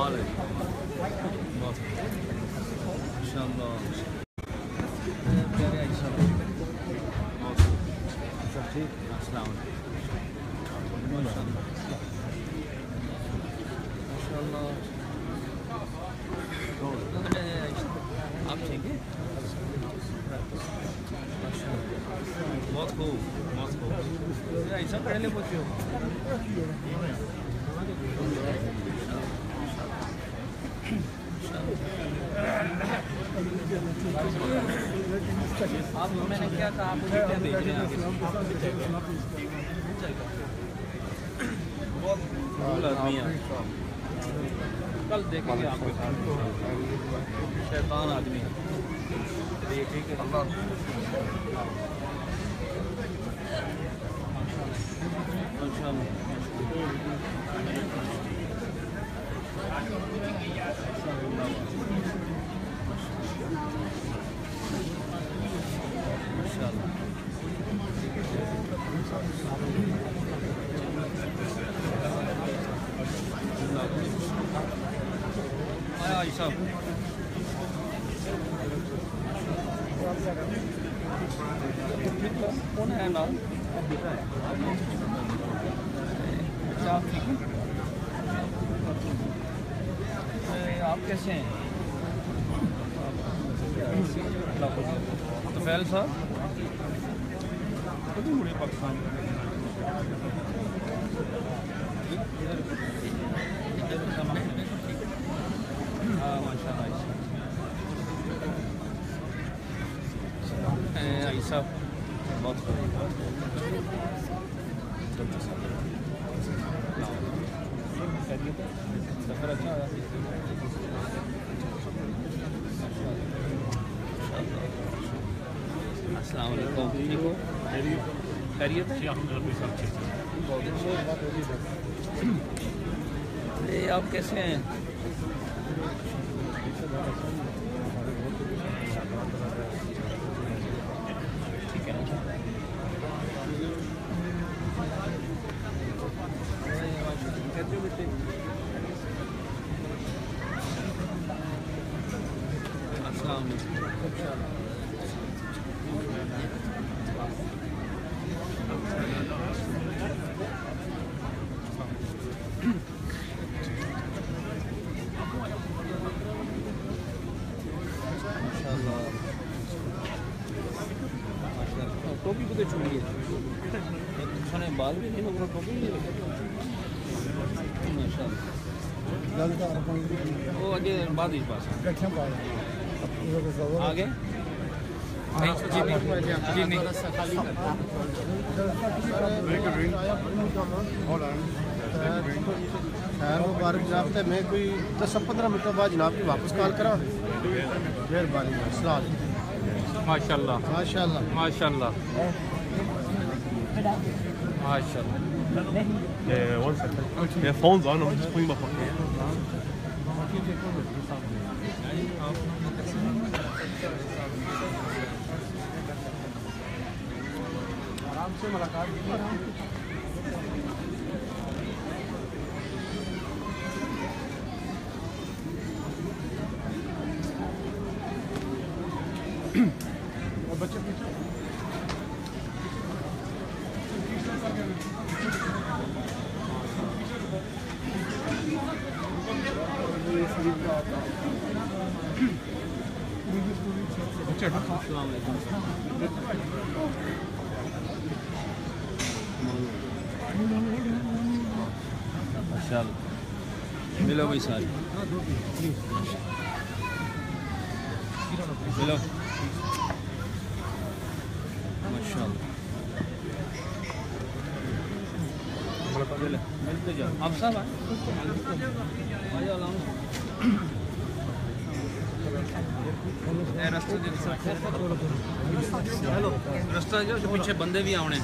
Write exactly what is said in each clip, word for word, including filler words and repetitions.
कमाल है इंशाअल्लाह। प्यारे आई साहब सब ठीक। अस्सलाम वालेकुम माशाअल्लाह माशाअल्लाह। आप ठीक है बहुत खूब बहुत खूब ऐसा पहले पूछो। आप मैंने क्या कहा आप मुझे क्या भेज रहे हैं बहुत कूल आदमी है। कल देखेंगे आपके साथ शैतान आदमी है। ठीक है अल्लाह सब कौन है ना आप कैसे हैं? तो फैल साहब कभी मुड़े पाकिस्तान हाँ माशाल्लाह आई साहब बहुत सफ़र अच्छा है। अस्सलाम वालेकुम ठीक हो खैरियत है? आप कैसे हैं? ठीक है कहते हो बेटे अस्सलाम टोपी को छोड़िए खाने बाल भी नहीं होगा टोपी नहीं माशाल्लाह वो आगे बाद इस पास आगे जी नहीं जी नहीं खैर मुबारक जनाब तो मैं कोई दस पंद्रह मिनट बाद जनाब की वापस कॉल करा मेहरबानी अस्सलाम माशाल्लाह माशाल्लाह माशाल्लाह माशाल्लाह Yeah, one second. Okay. Yeah, phone's on. I'm just putting my phone. आराम से मुलाकात बच्चे पीछे मिलो भाई सारी मिलो माशाल्लाह मिलते जाओ आप सब रास्ता जो पीछे बंदे भी आने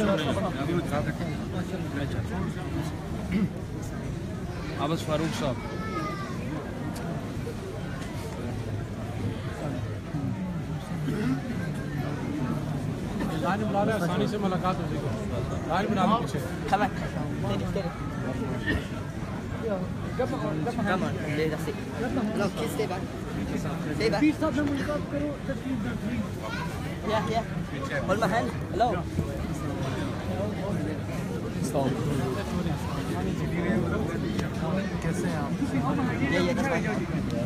आबस फारूक साहब आसानी से मुलाकात हो जाएगी। Come on, that's it. No, kids, stay back. Stay back. Yeah, yeah. Hold my hand. Hello. Stop. Yeah, yeah, that's fine.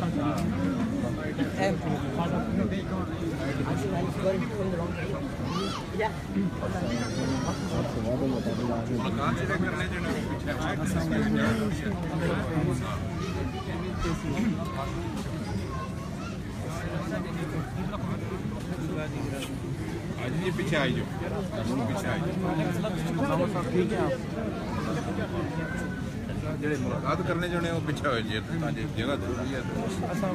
Um, yeah. आज ये पीछे आई जो पीछे आई जेड़े मुलाकात करने जाने वो पीछे हो जे ताजे जगह जरूरी है अस्सलाम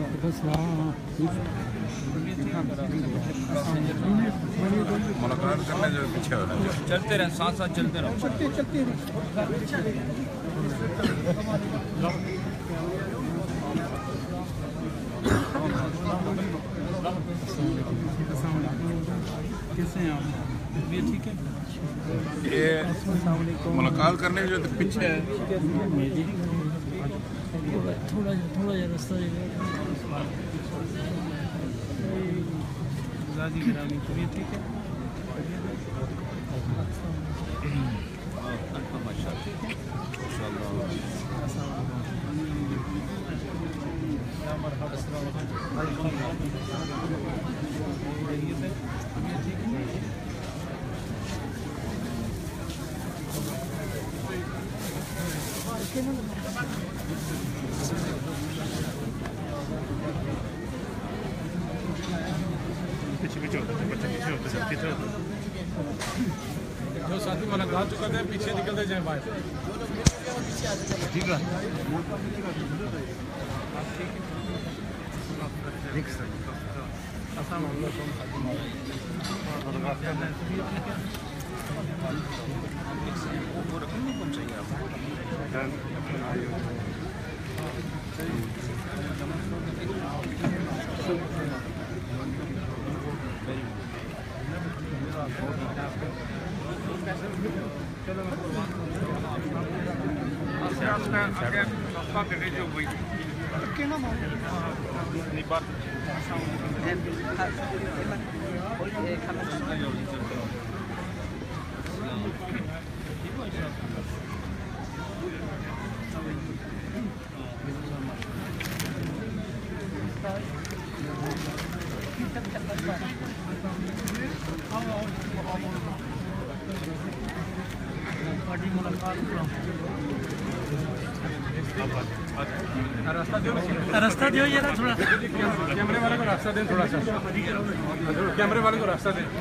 वालेकुम मुलाकात करने जो पीछे हो चलते रहे साथ साथ चलते रहो चलते चलते कैसे हैं आप? ये ठीक है? ये मुलाकात करने जो पीछे है थोड़ा थोड़ा जरा रास्ता दादी गिरानी तो ये ठीक है? पीछे पीछे होते हैं बच्चे पीछे होते हैं पीछे होते हैं जो साथी मुलाकात चुका है पीछे निकलते जाए बाहर ठीक है रास्ता दियो ये ना थोड़ा कैमरे वाले को रास्ता दें थोड़ा सा कैमरे वाले को रास्ता दें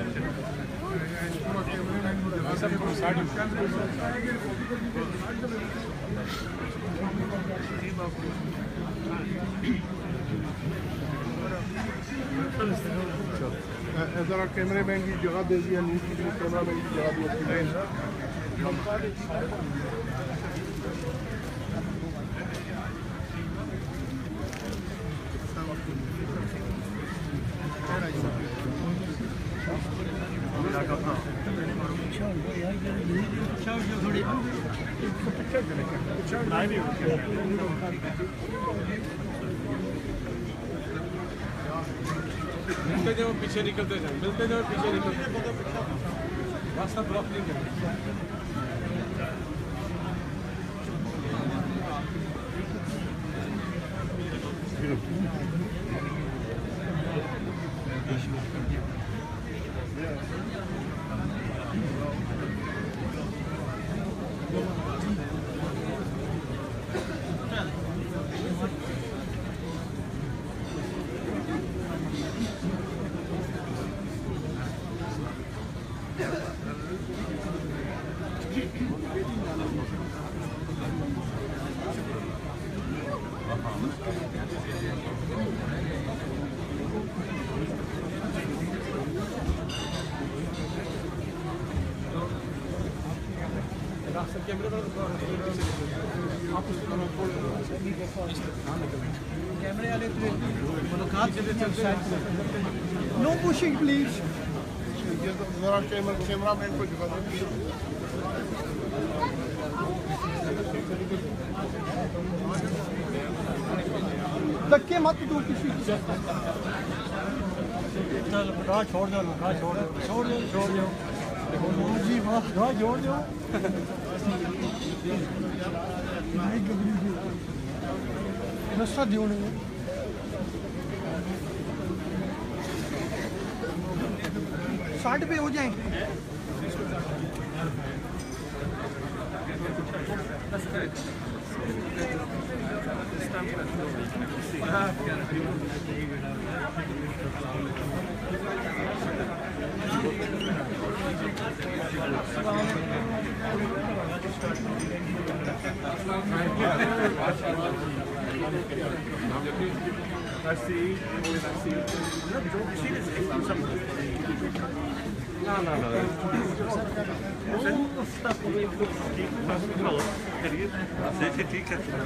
जरा कैमरे मैन की जगह दे दिया न्यूज़ की कैमरा मैन की जगह दी मिलते जाओ पीछे निकलते जाओ मिलते जाओ पीछे निकलते रास्ता ब्लॉक नहीं करें No pushing, please. जरा कैमरा मैन को दिखा दो। धक्के मत दो किसी की। चल राह छोड़ दो, राह छोड़ दो, छोड़ दो, छोड़ दो जी, वाह राह छोड़ दो। रास्ता दियो नहीं साठ पे हो जाए। No, no, no. Sì, sì,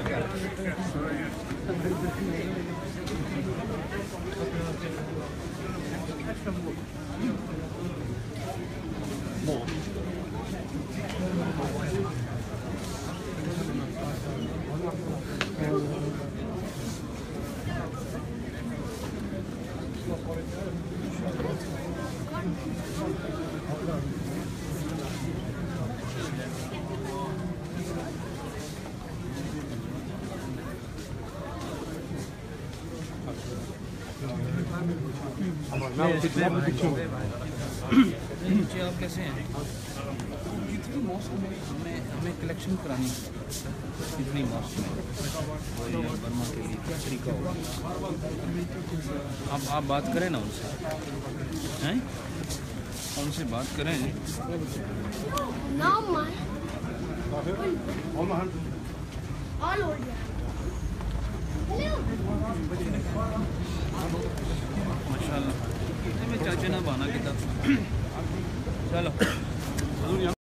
नीचे आप कैसे हैं? कितनी मॉस्क में हमें हमें कलेक्शन करानी है, कितनी मॉस्क में बर्मा के लिए क्या तरीका होगा? आप आप बात करें ना उनसे, हैं? उनसे बात करें। Now my all over. माशाल्लाह, चाचा ना बाना किताब चलो।